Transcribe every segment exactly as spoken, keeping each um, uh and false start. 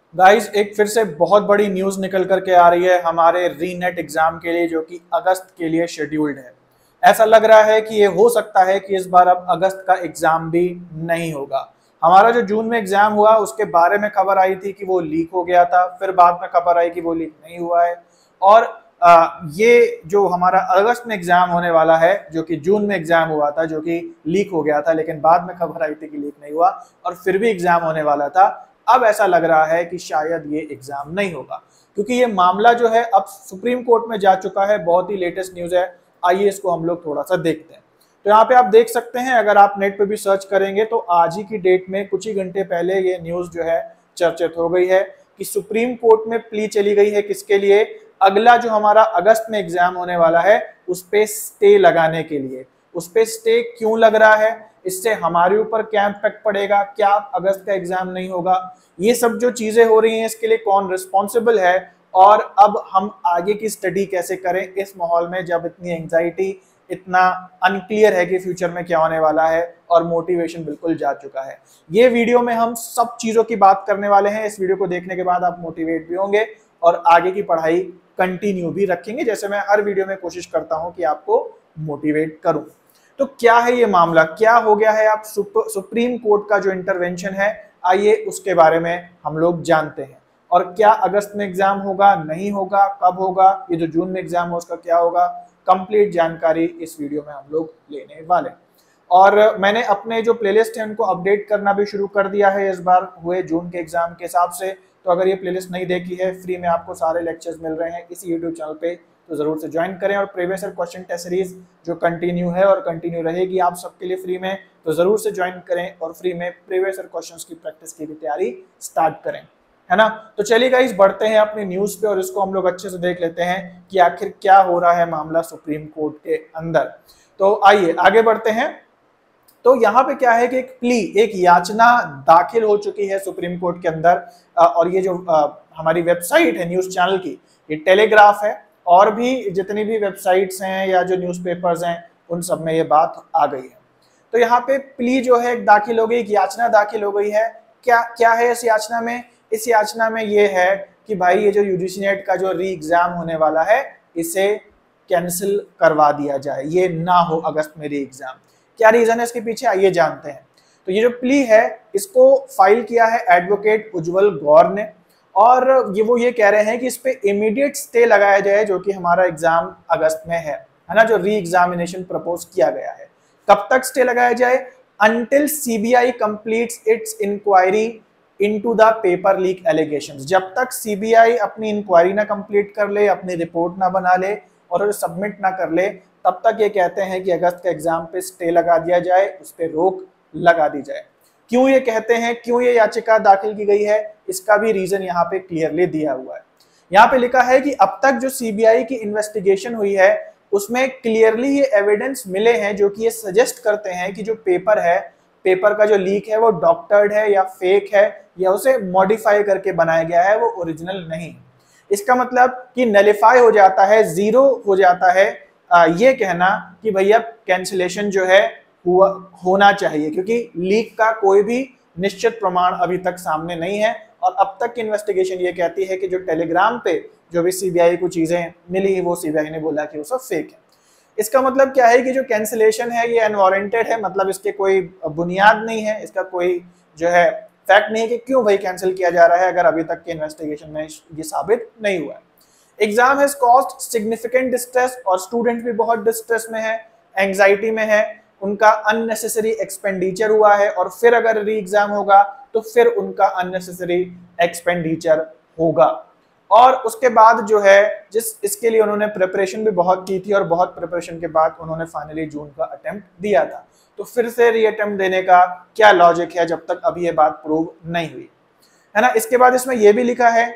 Guys एक फिर से बहुत बड़ी न्यूज निकल करके आ रही है हमारे रीनेट एग्जाम के लिए, जो कि अगस्त के लिए शेड्यूल्ड है। ऐसा लग रहा है कि ये हो सकता है कि इस बार अब अगस्त का एग्जाम भी नहीं होगा। हमारा जो जून में एग्जाम हुआ उसके बारे में खबर आई थी कि वो लीक हो गया था, फिर बाद में खबर आई कि वो लीक नहीं हुआ है। और आ, ये जो हमारा अगस्त में एग्जाम होने वाला है, जो कि जून में एग्जाम हुआ था, जो कि लीक हो गया था, लेकिन बाद में खबर आई थी कि लीक नहीं हुआ और फिर भी एग्जाम होने वाला था। अब ऐसा लग रहा है कि शायद ये एग्जाम नहीं होगा, क्योंकि ये मामला जो है अब सुप्रीम कोर्ट में जा चुका है। बहुत ही लेटेस्ट न्यूज है, आइए इसको हम लोग थोड़ा सा देखते हैं। तो यहाँ पे आप देख सकते हैं, अगर आप नेट पे भी सर्च करेंगे तो आज ही की डेट में कुछ ही घंटे पहले ये न्यूज जो है चर्चित हो गई है कि सुप्रीम कोर्ट में प्ली चली गई है किसके लिए, अगला जो हमारा अगस्त में एग्जाम होने वाला है उस पे स्टे लगाने के लिए। उस पे स्टे क्यों लग रहा है, इससे हमारे ऊपर क्या इम्पैक्ट पड़ेगा, क्या अगस्त का एग्जाम नहीं होगा, ये सब जो चीजें हो रही हैं इसके लिए कौन रिस्पॉन्सिबल है, और अब हम आगे की स्टडी कैसे करें इस माहौल में जब इतनी एंजाइटी, इतना अनक्लियर है कि फ्यूचर में क्या होने वाला है और मोटिवेशन बिल्कुल जा चुका है। ये वीडियो में हम सब चीजों की बात करने वाले हैं। इस वीडियो को देखने के बाद आप मोटिवेट भी होंगे और आगे की पढ़ाई कंटिन्यू भी रखेंगे, जैसे मैं हर वीडियो में कोशिश करता हूं कि आपको मोटिवेट करूं। तो क्या है ये मामला, क्या हो गया है, आप सुप्रीम कोर्ट का जो इंटरवेंशन है, आइए उसके बारे में हम लोग जानते हैं। और क्या अगस्त में एग्जाम होगा, नहीं होगा, कब होगा, ये जो जून में एग्जाम हो उसका क्या होगा, कंप्लीट जानकारी इस वीडियो में हम लोग लेने वाले। और मैंने अपने जो प्लेलिस्ट है उनको अपडेट करना भी शुरू कर दिया है इस बार हुए जून के एग्जाम के हिसाब से। तो अगर ये प्लेलिस्ट नहीं देखी है, फ्री में आपको सारे लेक्चर्स मिल रहे हैं इस यूट्यूब चैनल पे, तो जरूर से ज्वाइन करें। और previous year question test series जो कंटिन्यू है और कंटिन्यू रहेगी आप सबके लिए फ्री में, तो जरूर से ज्वाइन करें और फ्री में प्रीवियस ईयर क्वेश्चंस की प्रैक्टिस की भी तैयारी स्टार्ट करें, है ना। तो चलिए गाइस बढ़ते हैं अपनी न्यूज पे और इसको हम लोग अच्छे से देख लेते हैं कि आखिर क्या हो रहा है मामला सुप्रीम कोर्ट के अंदर। तो आइए आगे बढ़ते हैं। तो यहाँ पे क्या है कि एक प्ली, एक याचना दाखिल हो चुकी है सुप्रीम कोर्ट के अंदर। और ये जो हमारी वेबसाइट है न्यूज चैनल की, ये टेलीग्राफ है, और भी जितनी भी वेबसाइट्स हैं या जो न्यूज़पेपर्स हैं उन सब में ये बात आ गई है। तो यहाँ पे प्ली जो है दाखिल हो गई, एक याचना दाखिल हो गई है। क्या क्या है इस याचना में, इस याचना में ये है कि भाई ये जो यूजीसी नेट का जो री एग्जाम होने वाला है इसे कैंसिल करवा दिया जाए, ये ना हो अगस्त में री एग्जाम। क्या रीजन है इसके पीछे, आइए जानते हैं। तो ये जो प्ली है इसको फाइल किया है एडवोकेट उज्जवल गौर ने, और ये वो ये कह रहे हैं कि इस पे इमीडिएट स्टे लगाया जाए, जो कि हमारा एग्जाम अगस्त में है है ना, जो री एग्जामिनेशन प्रपोज किया गया है। कब तक स्टे लगाया जाए, until CBI completes its inquiry into the paper leak allegations. जब तक सीबीआई अपनी इंक्वायरी ना कंप्लीट कर ले, अपनी रिपोर्ट ना बना ले और सबमिट ना कर ले, तब तक ये कहते हैं कि अगस्त के एग्जाम पे स्टे लगा दिया जाए, उस पर रोक लगा दी जाए। क्यों ये कहते हैं, क्यों ये याचिका दाखिल की गई है, इसका भी रीजन यहाँ पे क्लियरली दिया हुआ है। यहाँ पे लिखा है कि अब तक जो सीबीआई की इन्वेस्टिगेशन हुई है उसमें क्लियरली ये एविडेंस मिले हैं जो कि ये सजेस्ट करते हैं कि जो पेपर है, पेपर का जो लीक है वो डॉक्टर्ड है या फेक है या उसे मॉडिफाई करके बनाया गया है, वो ओरिजिनल नहीं। इसका मतलब कि नलिफाई हो जाता है, जीरो हो जाता है आ, ये कहना कि भैया कैंसिलेशन जो है हुआ होना चाहिए, क्योंकि लीक का कोई भी निश्चित प्रमाण अभी तक सामने नहीं है। और अब तक की इन्वेस्टिगेशन ये कहती है कि जो टेलीग्राम पे जो भी सीबीआई को चीजें मिली वो सीबीआई ने बोला कि वो सब फेक है। इसका मतलब क्या है कि जो कैंसिलेशन है ये अनवारंटेड है, मतलब इसके कोई बुनियाद नहीं है, इसका कोई जो है फैक्ट नहीं है कि क्यों भाई कैंसिल किया जा रहा है, अगर अभी तक के इन्वेस्टिगेशन में ये साबित नहीं हुआ है। Exam has caused significant distress, और स्टूडेंट भी बहुत डिस्ट्रेस में है, एंग्जाइटी में है, उनका अननेसेसरी एक्सपेंडिचर हुआ है, और फिर अगर री एग्जाम होगा तो फिर उनका अननेसेसरी एक्सपेंडिचर होगा। और उसके बाद जो है जिस इसके लिए उन्होंने प्रिपरेशन भी बहुत की थी और बहुत प्रिपरेशन के बाद उन्होंने फाइनली जून का अटेम्प्ट दिया था, तो फिर से री अटेम्प्ट देने का क्या लॉजिक है जब तक अभी ये बात प्रूव नहीं हुई, है ना। इसके बाद इसमें यह भी लिखा है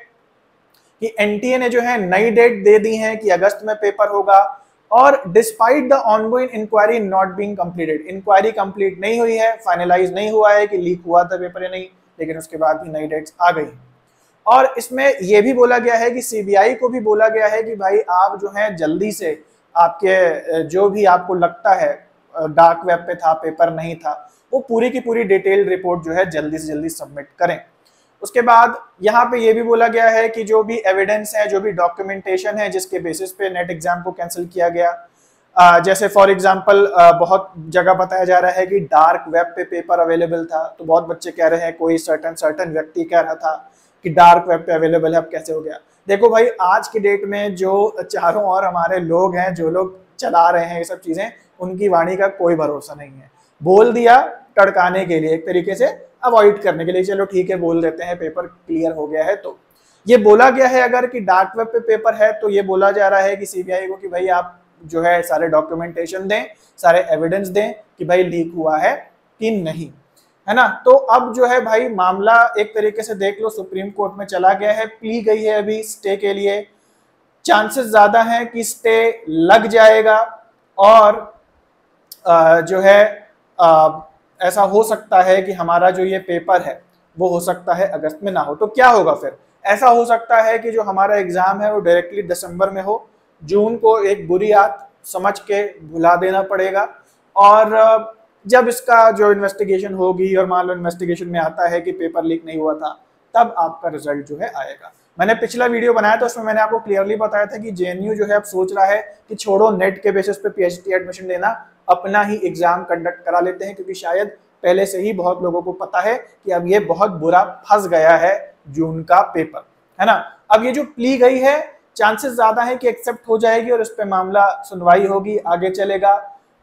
कि एनटीए ने जो है नई डेट दे दी है कि अगस्त में पेपर होगा, और despite the ongoing inquiry not being completed, inquiry complete नहीं हुई है, फाइनलाइज नहीं हुआ है कि लीक हुआ था पेपर या नहीं, लेकिन उसके बाद भी नई डेट्स आ गई। और इसमें यह भी बोला गया है कि सीबीआई को भी बोला गया है कि भाई आप जो है जल्दी से आपके जो भी आपको लगता है डार्क वेब पे था, पेपर नहीं था, वो पूरी की पूरी डिटेल्ड रिपोर्ट जो है जल्दी से जल्दी सबमिट करें। उसके बाद यहाँ पे ये भी बोला गया है कि जो भी एविडेंस है, जो भी डॉक्यूमेंटेशन है जिसके बेसिस पे नेट एग्जाम को कैंसिल किया गया, Uh, जैसे फॉर एग्जांपल uh, बहुत जगह बताया जा रहा है कि डार्क वेब पे पेपर अवेलेबल था, तो बहुत बच्चे कह रहे हैं, कोई सर्टन सर्टन व्यक्ति कह रहा था कि डार्क वेब पे अवेलेबल है, अब कैसे हो गया। देखो भाई, आज की डेट में जो चारों ओर हमारे लोग हैं, जो लोग चला रहे हैं ये सब चीजें, उनकी वाणी का कोई भरोसा नहीं है। बोल दिया टड़काने के लिए, एक तरीके से अवॉइड करने के लिए, चलो ठीक है बोल देते हैं, पेपर क्लियर हो गया है। तो ये बोला गया है अगर कि डार्क वेब पे पेपर है, तो ये बोला जा रहा है कि सीबीआई को कि भाई आप जो है सारे डॉक्यूमेंटेशन दें, सारे एविडेंस दें कि भाई लीक हुआ है कि नहीं, है ना। तो अब जो है भाई मामला एक तरीके से देख लो सुप्रीम कोर्ट में चला गया है, प्ली गई है अभी स्टे के लिए। चांसेस ज्यादा हैं कि स्टे लग जाएगा और आ, जो है आ, ऐसा हो सकता है कि हमारा जो ये पेपर है वो हो सकता है अगस्त में ना हो। तो क्या होगा फिर? ऐसा हो सकता है कि जो हमारा एग्जाम है वो डायरेक्टली दिसंबर में हो, जून को एक बुरी याद समझ के भुला देना पड़ेगा, और जब इसका जो इन्वेस्टिगेशन होगी और मान लो इन्वेस्टिगेशन में आता है कि पेपर लीक नहीं हुआ था, तब आपका रिजल्ट जो है आएगा। मैंने पिछला वीडियो बनाया था, उसमें मैंने आपको क्लियरली बताया था कि जेएनयू जो है अब सोच रहा है कि छोड़ो नेट के बेसिस पे पीएचडी एडमिशन लेना, अपना ही एग्जाम कंडक्ट करा लेते हैं, क्योंकि शायद पहले से ही बहुत लोगों को पता है कि अब ये बहुत बुरा फंस गया है जून का पेपर, है ना। अब ये जो प्ली गई है, चांसेस ज्यादा है कि एक्सेप्ट हो जाएगी और इस पे मामला सुनवाई होगी, आगे चलेगा।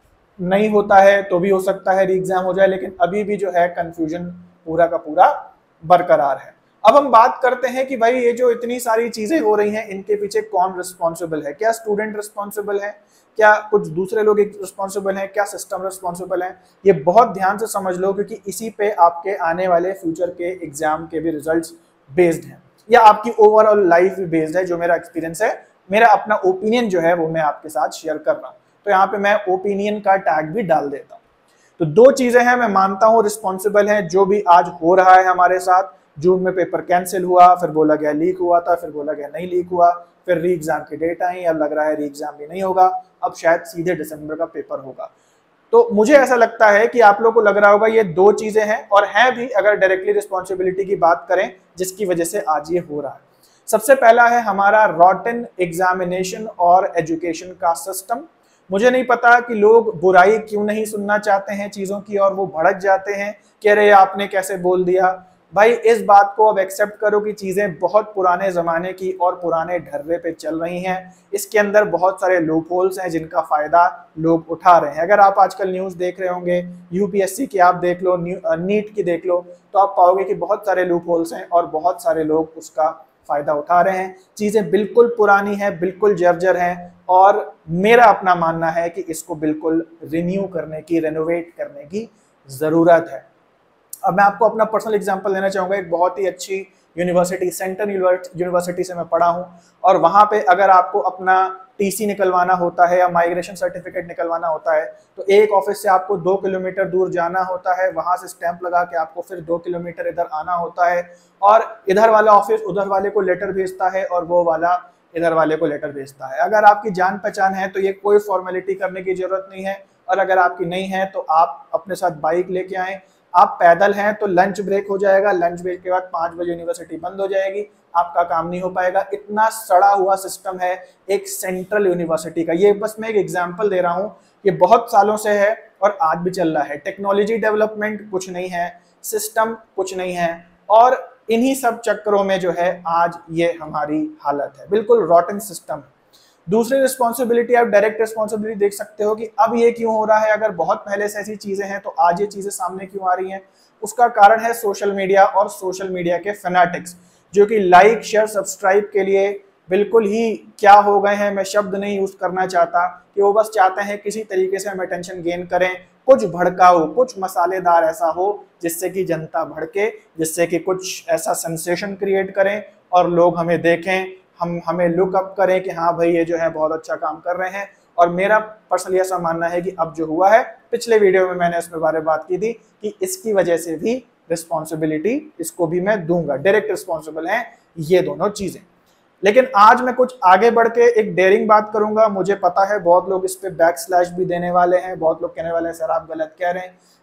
नहीं होता है तो भी हो सकता है री एग्जाम हो जाए, लेकिन अभी भी जो है कंफ्यूजन पूरा का पूरा बरकरार है। अब हम बात करते हैं कि भाई ये जो इतनी सारी चीजें हो रही हैं, इनके पीछे कौन रिस्पॉन्सिबल है? क्या स्टूडेंट रिस्पॉन्सिबल है? क्या कुछ दूसरे लोग रिस्पॉन्सिबल हैं? क्या सिस्टम रिस्पॉन्सिबल है? ये बहुत ध्यान से समझ लो, क्योंकि इसी पे आपके आने वाले फ्यूचर के एग्जाम के भी रिजल्ट्स बेस्ड हैं, या आपकी ओवरऑल लाइफ भी बेस्ड है। जो मेरा एक्सपीरियंस है, मेरा अपना ओपिनियन जो है वो मैं आपके साथ शेयर कर रहा हूँ, तो यहाँ पे मैं ओपिनियन का टैग भी डाल देता हूँ। तो दो चीजें हैं, मैं मानता हूँ रिस्पॉन्सिबल है जो भी आज हो रहा है हमारे साथ। जून में पेपर कैंसिल हुआ, फिर बोला गया लीक हुआ था, फिर बोला गया नहीं लीक हुआ, फिर री एग्जाम की डेट आई, अब लग रहा है री एग्जाम भी नहीं होगा, अब शायद सीधे दिसंबर का पेपर होगा। तो मुझे ऐसा लगता है कि आप लोगों को लग रहा होगा ये दो चीजें हैं, और हैं भी अगर डायरेक्टली रिस्पॉन्सिबिलिटी की बात करें जिसकी वजह से आज ये हो रहा है। सबसे पहला है हमारा रॉटन एग्जामिनेशन और एजुकेशन का सिस्टम। मुझे नहीं पता कि लोग बुराई क्यों नहीं सुनना चाहते हैं चीजों की, और वो भड़क जाते हैं कि अरे आपने कैसे बोल दिया। भाई इस बात को अब एक्सेप्ट करो कि चीजें बहुत पुराने जमाने की और पुराने ढर्रे पे चल रही हैं। इसके अंदर बहुत सारे लूप होल्स हैं जिनका फायदा लोग उठा रहे हैं। अगर आप आजकल न्यूज देख रहे होंगे, यूपीएससी की आप देख लो, नीट की देख लो, तो आप पाओगे कि बहुत सारे लूप होल्स हैं और बहुत सारे लोग उसका फायदा उठा रहे हैं। चीजें बिल्कुल पुरानी हैं, बिल्कुल जर्जर हैं, और मेरा अपना मानना है कि इसको बिल्कुल रिन्यू करने की, रेनोवेट करने की जरूरत है। अब मैं आपको अपना पर्सनल एग्जांपल देना चाहूँगा। एक बहुत ही अच्छी यूनिवर्सिटी, सेंट्रल यूनिवर्सिटी से मैं पढ़ा हूँ, और वहाँ पे अगर आपको अपना टीसी निकलवाना होता है या माइग्रेशन सर्टिफिकेट निकलवाना होता है, तो एक ऑफिस से आपको दो किलोमीटर दूर जाना होता है, वहाँ से स्टैंप लगा के आपको फिर दो किलोमीटर इधर आना होता है, और इधर वाला ऑफिस उधर वाले को लेटर भेजता है और वो वाला इधर वाले को लेटर भेजता है। अगर आपकी जान पहचान है तो ये कोई फॉर्मेलिटी करने की जरूरत नहीं है, और अगर आपकी नहीं है तो आप अपने साथ बाइक लेके आए। आप पैदल हैं तो लंच ब्रेक हो जाएगा, लंच ब्रेक के बाद पाँच बजे यूनिवर्सिटी बंद हो जाएगी, आपका काम नहीं हो पाएगा। इतना सड़ा हुआ सिस्टम है एक सेंट्रल यूनिवर्सिटी का। ये बस मैं एक एग्जांपल दे रहा हूँ, ये बहुत सालों से है और आज भी चल रहा है। टेक्नोलॉजी डेवलपमेंट कुछ नहीं है, सिस्टम कुछ नहीं है, और इन्हीं सब चक्करों में जो है आज ये हमारी हालत है, बिल्कुल रॉटन सिस्टम। दूसरी रिस्पॉन्सिबिलिटी, आप डायरेक्ट रिस्पॉन्सिबिलिटी देख सकते हो कि अब ये क्यों हो रहा है। अगर बहुत पहले से ऐसी चीजें हैं तो आज ये चीजें सामने क्यों आ रही हैं? उसका कारण है सोशल मीडिया और सोशल मीडिया के फैनाटिक्स, जो कि लाइक शेयर सब्सक्राइब के लिए बिल्कुल ही क्या हो गए हैं, मैं शब्द नहीं यूज करना चाहता, कि वो बस चाहते हैं किसी तरीके से हम अटेंशन गेन करें, कुछ भड़काओ, कुछ मसालेदार ऐसा हो जिससे कि जनता भड़के, जिससे कि कुछ ऐसा सेंसेशन क्रिएट करें और लोग हमें देखें, हम हमें लुक अप करें कि हाँ भाई ये जो है बहुत अच्छा काम कर रहे हैं। और मेरा पर्सनली ऐसा मानना है कि अब जो हुआ है, पिछले वीडियो में मैंने इसके बारे में बात की थी कि इसकी वजह से भी रिस्पॉन्सिबिलिटी इसको भी मैं दूंगा, डायरेक्ट रिस्पॉन्सिबल हैं ये दोनों चीजें। लेकिन आज मैं कुछ आगे बढ़ के एक डेयरिंग बात करूंगा। मुझे पता है बहुत लोग इस पे बैक स्लैश भी देने वाले हैं, बहुत लोग कहने वाले हैं सर आप गलत कह रहे हैं,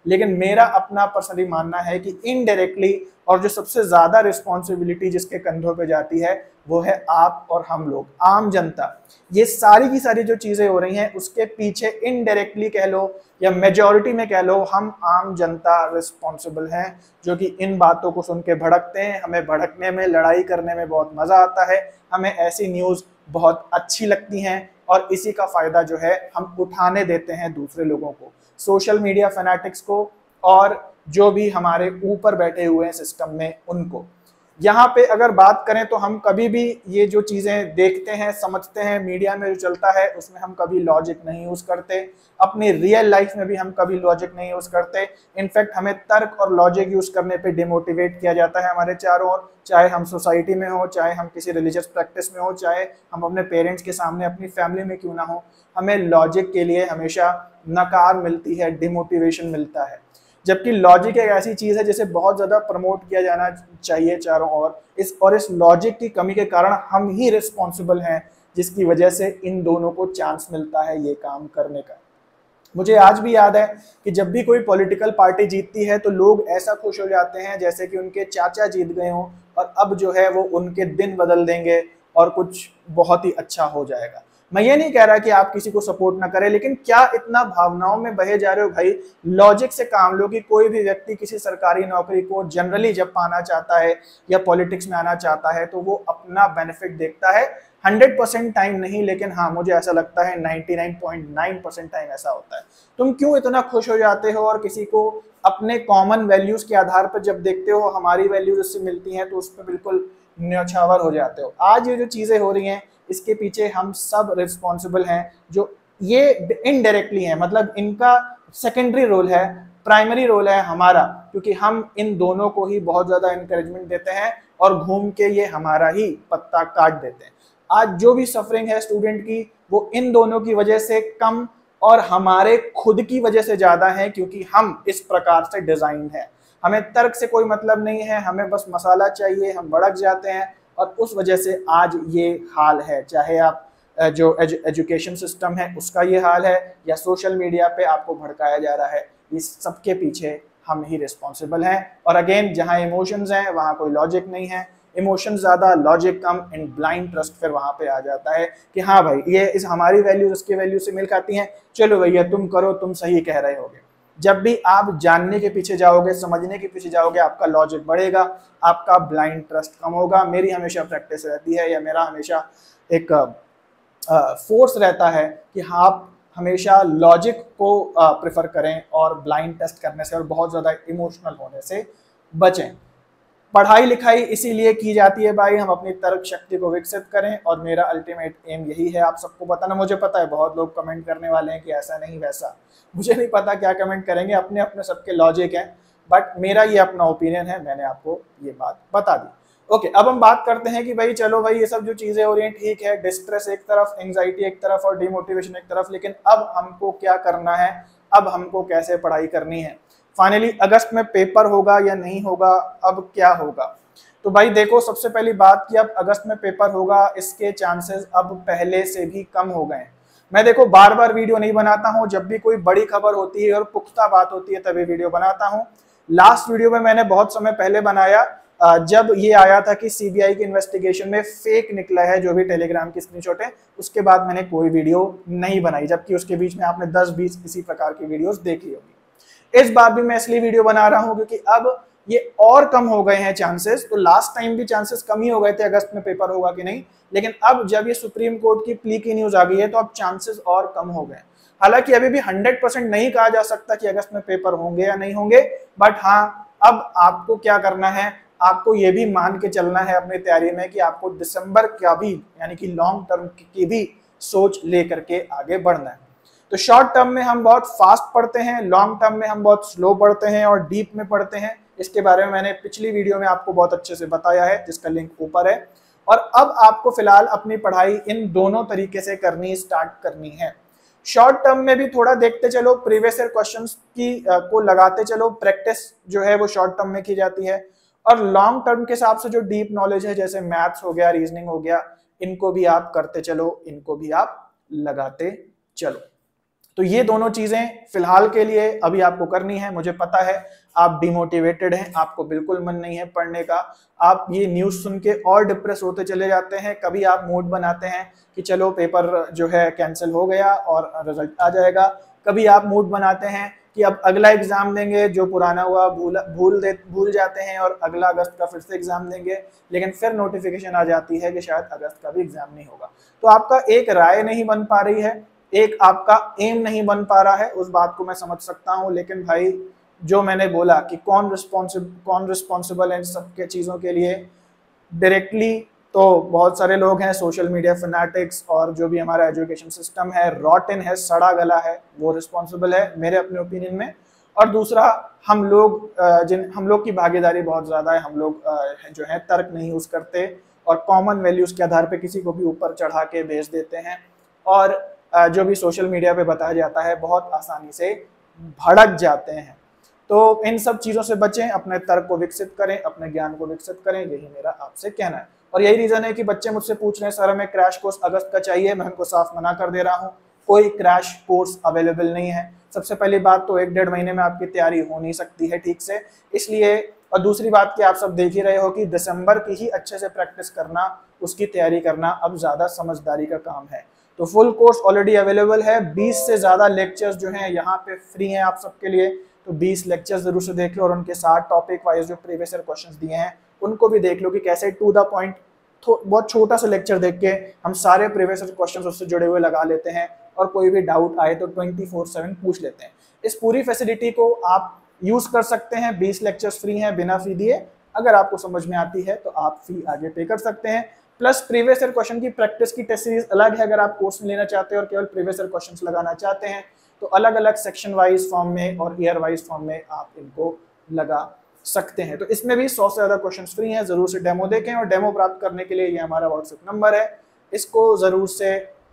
लेकिन मेरा अपना पर्सनली मानना है कि इनडायरेक्टली और जो सबसे ज्यादा रिस्पॉन्सिबिलिटी जिसके कंधों पे जाती है वो है आप और हम लोग, आम जनता। ये सारी की सारी जो चीजें हो रही हैं उसके पीछे इनडायरेक्टली कह लो या मेजॉरिटी में कह लो, हम आम जनता रिस्पॉन्सिबल हैं, जो कि इन बातों को सुन के भड़कते हैं। हमें भड़कने में, लड़ाई करने में बहुत मजा आता है, हमें ऐसी न्यूज बहुत अच्छी लगती हैं और इसी का फायदा जो है हम उठाने देते हैं दूसरे लोगों को, सोशल मीडिया फैनेटिक्स को और जो भी हमारे ऊपर बैठे हुए हैं सिस्टम में उनको। यहाँ पे अगर बात करें तो हम कभी भी ये जो चीजें देखते हैं, समझते हैं, मीडिया में जो चलता है उसमें हम कभी लॉजिक नहीं यूज करते, अपनी रियल लाइफ में भी हम कभी लॉजिक नहीं यूज करते। इनफैक्ट हमें तर्क और लॉजिक यूज करने पे डिमोटिवेट किया जाता है हमारे चारों ओर, चाहे हम सोसाइटी में हो, चाहे हम किसी रिलीजियस प्रैक्टिस में हो, चाहे हम अपने पेरेंट्स के सामने अपनी फैमिली में क्यों ना हो, हमें लॉजिक के लिए हमेशा नकार मिलती है, डिमोटिवेशन मिलता है। जबकि लॉजिक एक ऐसी चीज है जिसे बहुत ज्यादा प्रमोट किया जाना चाहिए चारों ओर, इस और इस लॉजिक की कमी के कारण हम ही रिस्पॉन्सिबल हैं, जिसकी वजह से इन दोनों को चांस मिलता है ये काम करने का। मुझे आज भी याद है कि जब भी कोई पॉलिटिकल पार्टी जीतती है तो लोग ऐसा खुश हो जाते हैं जैसे कि उनके चाचा जीत गए हों और अब जो है वो उनके दिन बदल देंगे और कुछ बहुत ही अच्छा हो जाएगा। मैं ये नहीं कह रहा कि आप किसी को सपोर्ट ना करें, लेकिन क्या इतना भावनाओं में बहे जा रहे हो भाई? लॉजिक से काम लो कि कोई भी व्यक्ति किसी सरकारी नौकरी को जनरली जब पाना चाहता है या पॉलिटिक्स में आना चाहता है तो वो अपना बेनिफिट देखता है। हंड्रेड परसेंट टाइम नहीं, लेकिन हाँ मुझे ऐसा लगता है ninety nine point nine percent time ऐसा होता है। तुम क्यों इतना खुश हो जाते हो और किसी को अपने कॉमन वैल्यूज के आधार पर जब देखते हो हमारी वैल्यूज उससे मिलती हैं तो उस पर बिल्कुल न्यौछावर हो जाते हो? आज ये जो चीजें हो रही हैं इसके पीछे हम सब रिस्पॉन्सिबल हैं, जो ये इनडायरेक्टली है, मतलब इनका सेकेंडरी रोल है, प्राइमरी रोल है हमारा, क्योंकि हम इन दोनों को ही बहुत ज्यादा इंकरेजमेंट देते हैं और घूम के ये हमारा ही पत्ता काट देते हैं। आज जो भी सफरिंग है स्टूडेंट की वो इन दोनों की वजह से कम और हमारे खुद की वजह से ज्यादा है, क्योंकि हम इस प्रकार से डिजाइन है। हमें तर्क से कोई मतलब नहीं है, हमें बस मसाला चाहिए, हम भड़क जाते हैं और उस वजह से आज ये हाल है। चाहे आप जो एजु, एजुकेशन सिस्टम है उसका ये हाल है या सोशल मीडिया पे आपको भड़काया जा रहा है, इस सबके पीछे हम ही रिस्पॉन्सिबल हैं। और अगेन, जहाँ इमोशंस हैं वहाँ कोई लॉजिक नहीं है, इमोशन ज्यादा, लॉजिक कम, एंड ब्लाइंड ट्रस्ट फिर वहां पे आ जाता है कि हाँ भाई ये इस हमारी वैल्यूज उसकी वैल्यू से मिल खाती हैं, चलो भैया तुम करो, तुम सही कह रहे होगे। जब भी आप जानने के पीछे जाओगे, समझने के पीछे जाओगे, आपका लॉजिक बढ़ेगा, आपका ब्लाइंड ट्रस्ट कम होगा। मेरी हमेशा प्रैक्टिस रहती है या मेरा हमेशा एक फोर्स रहता है कि आप हमेशा लॉजिक को प्रेफर करें और ब्लाइंड टेस्ट करने से और बहुत ज़्यादा इमोशनल होने से बचें। पढ़ाई लिखाई इसीलिए की जाती है भाई, हम अपनी तर्क शक्ति को विकसित करें, और मेरा अल्टीमेट एम यही है आप सबको बताना। मुझे पता है बहुत लोग कमेंट करने वाले हैं कि ऐसा नहीं वैसा, मुझे नहीं पता क्या कमेंट करेंगे, अपने अपने सबके लॉजिक हैं, बट मेरा ये अपना ओपिनियन है, मैंने आपको ये बात बता दी। ओके, अब हम बात करते हैं कि भाई चलो भाई ये सब जो चीज़ें हो रही हैं ठीक है, डिस्ट्रेस एक तरफ, एंग्जाइटी एक तरफ और डिमोटिवेशन एक तरफ, लेकिन अब हमको क्या करना है, अब हमको कैसे पढ़ाई करनी है? फाइनली अगस्त में पेपर होगा या नहीं होगा, अब क्या होगा? तो भाई देखो, सबसे पहली बात कि अब अगस्त में पेपर होगा, इसके चांसेस अब पहले से भी कम हो गए हैं। मैं देखो बार बार वीडियो नहीं बनाता हूँ, जब भी कोई बड़ी खबर होती है और पुख्ता बात होती है तभी वीडियो बनाता हूँ। लास्ट वीडियो में मैंने बहुत समय पहले बनाया जब ये आया था कि सीबीआई की इन्वेस्टिगेशन में फेक निकला है जो भी टेलीग्राम की स्क्रीनशॉट है, उसके बाद मैंने कोई वीडियो नहीं बनाई, जबकि उसके बीच में आपने दस बीस इसी प्रकार की वीडियोस देखी होगी। इस बार भी मैं इसलिए वीडियो बना रहा हूँ क्योंकि अब ये और कम हो गए हैं चांसेस। तो लास्ट टाइम भी चांसेस कम ही हो गए थे अगस्त में पेपर होगा कि नहीं, लेकिन अब जब ये सुप्रीम कोर्ट की प्ली की न्यूज आ गई है तो अब चांसेस और कम हो गए। हालांकि अभी भी हंड्रेड परसेंट नहीं कहा जा सकता कि अगस्त में पेपर होंगे या नहीं होंगे, बट हाँ अब आपको क्या करना है, आपको ये भी मान के चलना है अपनी तैयारी में कि आपको दिसंबर का भी यानी कि लॉन्ग टर्म की भी सोच लेकर के आगे बढ़ना है। तो शॉर्ट टर्म में हम बहुत फास्ट पढ़ते हैं, लॉन्ग टर्म में हम बहुत स्लो पढ़ते हैं और डीप में पढ़ते हैं। इसके बारे में मैंने पिछली वीडियो में आपको बहुत अच्छे से बताया है, जिसका लिंक ऊपर है। और अब आपको फिलहाल अपनी पढ़ाई इन दोनों तरीके से करनी स्टार्ट करनी है। शॉर्ट टर्म में भी थोड़ा देखते चलो, प्रीवियस ईयर क्वेश्चंस की को लगाते चलो, प्रैक्टिस जो है वो शॉर्ट टर्म में की जाती है। और लॉन्ग टर्म के हिसाब से जो डीप नॉलेज है, जैसे मैथ्स हो गया, रीजनिंग हो गया, इनको भी आप करते चलो, इनको भी आप लगाते चलो। तो ये दोनों चीजें फिलहाल के लिए अभी आपको करनी है। मुझे पता है आप डिमोटिवेटेड हैं, आपको बिल्कुल मन नहीं है पढ़ने का, आप ये न्यूज सुन के और डिप्रेस होते चले जाते हैं। कभी आप मूड बनाते हैं कि चलो पेपर जो है कैंसिल हो गया और रिजल्ट आ जाएगा, कभी आप मूड बनाते हैं कि अब अगला एग्जाम देंगे, जो पुराना हुआ भूल भूल दे भूल जाते हैं और अगला अगस्त का फिर से एग्जाम देंगे, लेकिन फिर नोटिफिकेशन आ जाती है कि शायद अगस्त का भी एग्जाम नहीं होगा। तो आपका एक राय नहीं बन पा रही है, एक आपका एम नहीं बन पा रहा है, उस बात को मैं समझ सकता हूं। लेकिन भाई जो मैंने बोला कि कौन रिस्पॉन्सिबल कौन रिस्पॉन्सिबल है इन सब के चीज़ों के लिए डायरेक्टली, तो बहुत सारे लोग हैं, सोशल मीडिया फैनेटिक्स और जो भी हमारा एजुकेशन सिस्टम है रॉटन है, सड़ा गला है, वो रिस्पॉन्सिबल है मेरे अपने ओपिनियन में। और दूसरा हम लोग जिन हम लोग की भागीदारी बहुत ज़्यादा है, हम लोग जो है तर्क नहीं यूज़ करते और कॉमन वैल्यूज़ के आधार पे किसी को भी ऊपर चढ़ा के भेज देते हैं और जो भी सोशल मीडिया पे बताया जाता है बहुत आसानी से भड़क जाते हैं। तो इन सब चीज़ों से बचें, अपने तर्क को विकसित करें, अपने ज्ञान को विकसित करें, यही मेरा आपसे कहना है। और यही रीज़न है कि बच्चे मुझसे पूछ रहे हैं सर हमें क्रैश कोर्स अगस्त का चाहिए, मैं उनको साफ मना कर दे रहा हूँ, कोई क्रैश कोर्स अवेलेबल नहीं है। सबसे पहली बात तो एक डेढ़ महीने में आपकी तैयारी हो नहीं सकती है ठीक से, इसलिए। और दूसरी बात कि आप सब देख ही रहे हो कि दिसंबर की ही अच्छे से प्रैक्टिस करना, उसकी तैयारी करना अब ज़्यादा समझदारी का काम है। तो फुल कोर्स ऑलरेडी अवेलेबल है, बीस से ज़्यादा लेक्चर्स जो हैं यहाँ पे फ्री हैं आप सबके लिए, तो बीस लेक्चर्स जरूर से देख लो और उनके साथ टॉपिक वाइज जो प्रीवियस ईयर क्वेश्चंस दिए हैं उनको भी देख लो कि कैसे टू द पॉइंट बहुत छोटा सा लेक्चर देख के हम सारे प्रीवियस ईयर क्वेश्चंस उससे जुड़े हुए लगा लेते हैं और कोई भी डाउट आए तो ट्वेंटी फोर सेवन पूछ लेते हैं। इस पूरी फैसिलिटी को आप यूज़ कर सकते हैं, बीस लेक्चर्स फ्री हैं बिना फी दिए। अगर आपको समझ में आती है तो आप फी आगे पे कर सकते हैं। प्लस प्रीवियस ईयर क्वेश्चन की प्रैक्टिस की टेस्ट सीरीज अलग है, अगर आप कोर्स में लेना चाहते हैं और केवल प्रीवियस ईयर क्वेश्चंस लगाना चाहते हैं तो अलग अलग सेक्शन वाइज फॉर्म में और ईयर वाइज फॉर्म में आप इनको लगा सकते हैं। तो इसमें भी सौ से ज़्यादा क्वेश्चंस फ्री हैं, ज़रूर से डेमो देखें और डेमो प्राप्त करने के लिए ये हमारा व्हाट्सएप नंबर है, इसको ज़रूर से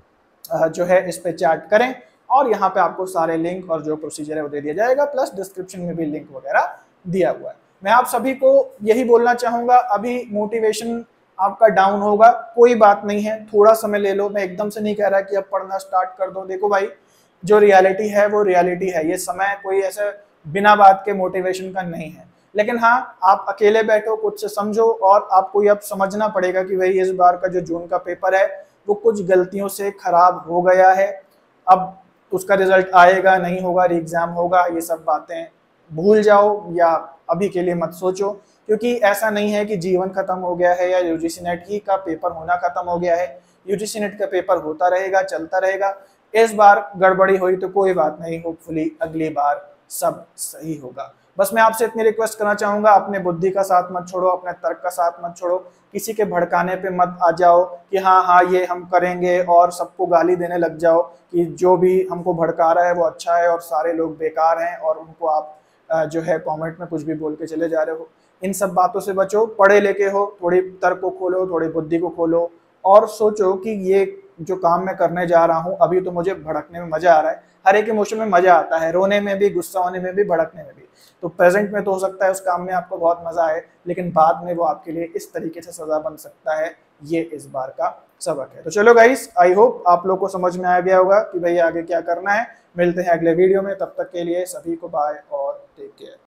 जो है इस पर चैट करें और यहाँ पे आपको सारे लिंक और जो प्रोसीजर है वो दे दिया जाएगा, प्लस डिस्क्रिप्शन में भी लिंक वगैरह दिया हुआ है। मैं आप सभी को यही बोलना चाहूँगा, अभी मोटिवेशन आपका डाउन होगा, कोई बात नहीं है, थोड़ा समय ले लो। मैं एकदम से नहीं कह रहा कि अब पढ़ना स्टार्ट कर दो। देखो भाई जो रियलिटी है वो रियलिटी है, ये समय कोई ऐसे बिना बात के मोटिवेशन का नहीं है। लेकिन हाँ, आप अकेले बैठो, कुछ से समझो और आपको ये अब समझना पड़ेगा कि भाई इस बार का जो जून का पेपर है वो कुछ गलतियों से खराब हो गया है। अब उसका रिजल्ट आएगा नहीं होगा, री एग्जाम होगा, ये सब बातें भूल जाओ या अभी के लिए मत सोचो, क्योंकि ऐसा नहीं है कि जीवन खत्म हो गया है या यूजीसी नेट ही का पेपर होना खत्म हो गया है। यूजीसी नेट का पेपर होता रहेगा, चलता रहेगा। इस बार गड़बड़ी हुई तो कोई बात नहीं, होपफुली अगली बार सब सही होगा। बस मैं आपसे इतनी रिक्वेस्ट करना चाहूँगा, अपने बुद्धि का साथ मत छोड़ो, अपने तर्क का साथ मत छोड़ो, किसी के भड़काने पे मत आ जाओ कि हाँ हाँ ये हम करेंगे और सबको गाली देने लग जाओ कि जो भी हमको भड़का रहा है वो अच्छा है और सारे लोग बेकार हैं और उनको आप जो है कमेंट में कुछ भी बोल के चले जा रहे हो। इन सब बातों से बचो, पढ़े लिखे हो, थोड़ी तर्क को खोलो, थोड़ी बुद्धि को खोलो और सोचो कि ये जो काम मैं करने जा रहा हूँ अभी तो मुझे भड़कने में मजा आ रहा है। हर एक इमोशन में मजा आता है, रोने में भी, गुस्सा होने में भी, भड़कने में भी। तो प्रेजेंट में तो हो सकता है उस काम में आपको बहुत मजा आए, लेकिन बाद में वो आपके लिए इस तरीके से सजा बन सकता है। ये इस बार का सबक है। तो चलो गाइस, आई होप आप लोग को समझ में आ गया होगा कि भाई आगे क्या करना है। मिलते हैं अगले वीडियो में, तब तक के लिए सभी को बाय और टेक केयर।